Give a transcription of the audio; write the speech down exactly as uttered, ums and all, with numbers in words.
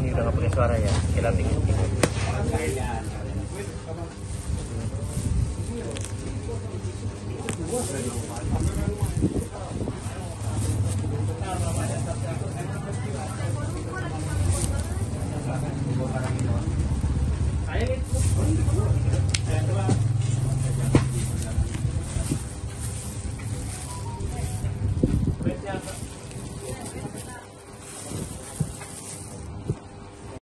ini udah nggak pakai suara ya, kita tinggi.